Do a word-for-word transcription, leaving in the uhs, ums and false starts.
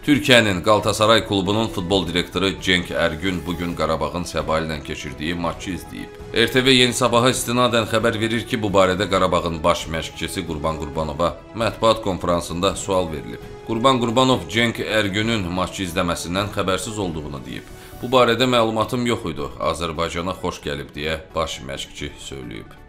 Türkiyənin Qalatasaray klubunun futbol direktoru Cenk Ergün bugün Qarabağın Səbail ilə keçirdiyi maçı izləyib. R T V Yeni Sabaha istinadən xəbər verir ki, bu barədə Qarabağın baş məşqçisi Qurban Qurbanova mətbuat konferansında sual verilib. Qurban Qurbanov Cenk Ergünün maçı izləməsindən xəbərsiz olduğunu deyib. Bu barədə məlumatım yox idi, Azərbaycana xoş gəlib deyə baş məşqçi söyləyib.